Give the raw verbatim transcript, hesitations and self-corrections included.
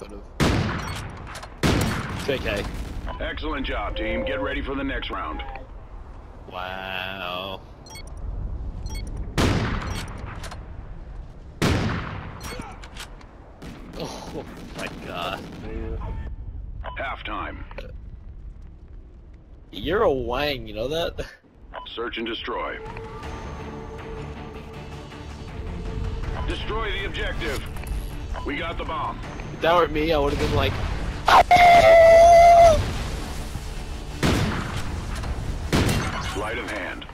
could've. It's okay. Excellent job, team. Get ready for the next round. Wow. Oh my god. Halftime. You're a Wang, you know that? Search and destroy. Destroy the objective. We got the bomb. If that were me, I would have been like... Sleight of hand.